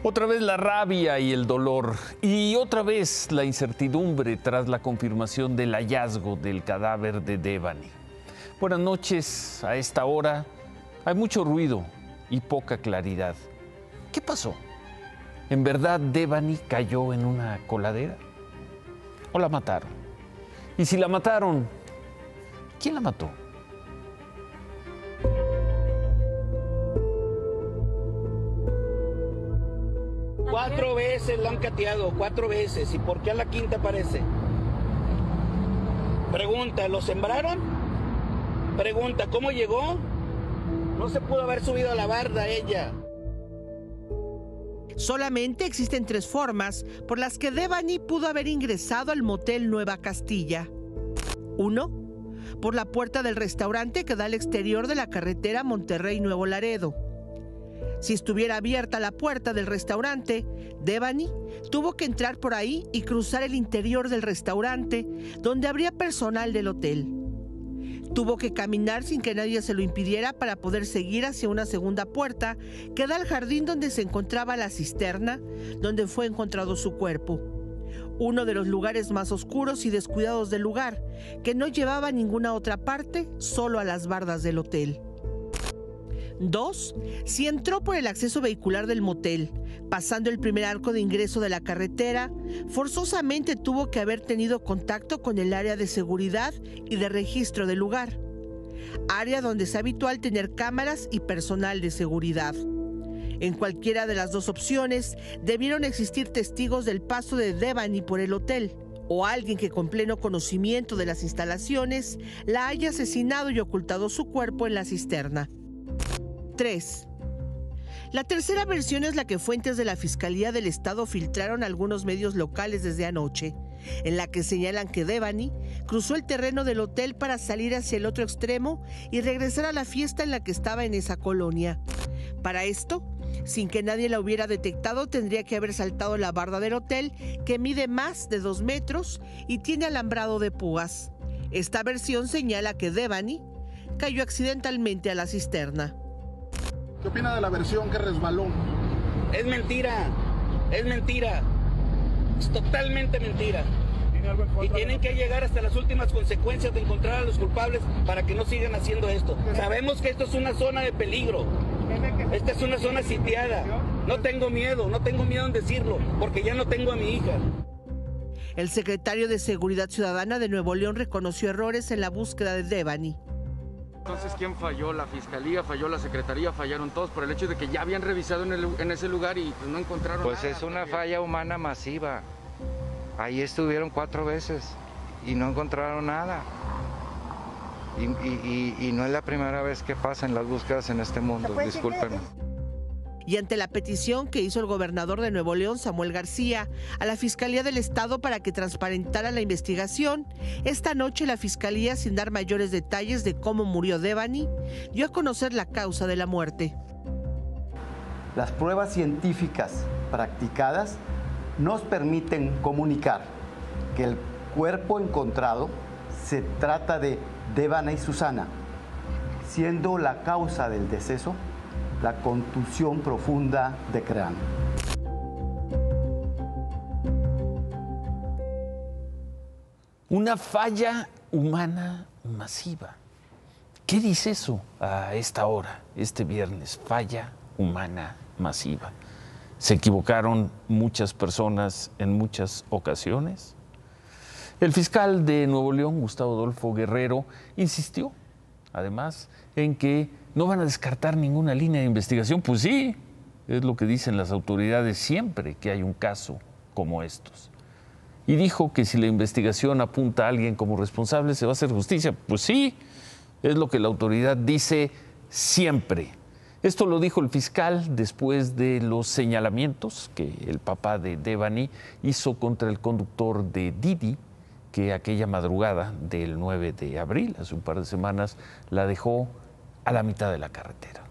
Otra vez la rabia y el dolor, y otra vez la incertidumbre tras la confirmación del hallazgo del cadáver de Devani. Buenas noches, a esta hora hay mucho ruido y poca claridad. ¿Qué pasó? ¿En verdad Devani cayó en una coladera? ¿O la mataron? Y si la mataron, ¿quién la mató? Cuatro veces la han cateado, 4 veces. ¿Y por qué a la quinta aparece? Pregunta, ¿lo sembraron? Pregunta, ¿cómo llegó? No se pudo haber subido a la barda ella. Solamente existen 3 formas por las que Devani pudo haber ingresado al motel Nueva Castilla. 1. Por la puerta del restaurante que da al exterior de la carretera Monterrey-Nuevo Laredo. Si estuviera abierta la puerta del restaurante, Devani tuvo que entrar por ahí y cruzar el interior del restaurante, donde habría personal del hotel. Tuvo que caminar sin que nadie se lo impidiera para poder seguir hacia una segunda puerta que da al jardín donde se encontraba la cisterna, donde fue encontrado su cuerpo. Uno de los lugares más oscuros y descuidados del lugar, que no llevaba a ninguna otra parte, solo a las bardas del hotel. 2. Si entró por el acceso vehicular del motel, pasando el primer arco de ingreso de la carretera, forzosamente tuvo que haber tenido contacto con el área de seguridad y de registro del lugar, área donde es habitual tener cámaras y personal de seguridad. En cualquiera de las 2 opciones, debieron existir testigos del paso de Devani por el hotel, o alguien que con pleno conocimiento de las instalaciones la haya asesinado y ocultado su cuerpo en la cisterna. 3. La tercera versión es la que fuentes de la Fiscalía del Estado filtraron a algunos medios locales desde anoche, en la que señalan que Devani cruzó el terreno del hotel para salir hacia el otro extremo y regresar a la fiesta en la que estaba en esa colonia. Para esto, sin que nadie la hubiera detectado, tendría que haber saltado la barda del hotel, que mide más de 2 metros y tiene alambrado de púas. Esta versión señala que Devani cayó accidentalmente a la cisterna. ¿Qué opina de la versión que resbaló? Es mentira, es mentira. Es totalmente mentira. Y tienen que llegar hasta las últimas consecuencias de encontrar a los culpables para que no sigan haciendo esto. Sabemos que esto es una zona de peligro. Esta es una zona sitiada. No tengo miedo en decirlo, porque ya no tengo a mi hija. El secretario de Seguridad Ciudadana de Nuevo León reconoció errores en la búsqueda de Devani. Entonces, ¿quién falló? ¿La Fiscalía falló? ¿La Secretaría? ¿Fallaron todos por el hecho de que ya habían revisado en ese lugar y pues, no encontraron nada? Pues es una falla humana masiva. Ahí estuvieron 4 veces y no encontraron nada. Y no es la primera vez que pasan las búsquedas en este mundo, discúlpenme. Y ante la petición que hizo el gobernador de Nuevo León, Samuel García, a la Fiscalía del Estado para que transparentara la investigación, esta noche la Fiscalía, sin dar mayores detalles de cómo murió Devani, dio a conocer la causa de la muerte. Las pruebas científicas practicadas nos permiten comunicar que el cuerpo encontrado se trata de Devani Susana, siendo la causa del deceso la contusión profunda de cráneo. Una falla humana masiva. ¿Qué dice eso a esta hora, este viernes? Falla humana masiva. ¿Se equivocaron muchas personas en muchas ocasiones? El fiscal de Nuevo León, Gustavo Adolfo Guerrero, insistió, además, en que no van a descartar ninguna línea de investigación. Pues sí, es lo que dicen las autoridades siempre que hay un caso como estos. Y dijo que si la investigación apunta a alguien como responsable, se va a hacer justicia. Pues sí, es lo que la autoridad dice siempre. Esto lo dijo el fiscal después de los señalamientos que el papá de Devani hizo contra el conductor de Didi, que aquella madrugada del 9 de abril, hace un par de semanas, la dejó a la mitad de la carretera.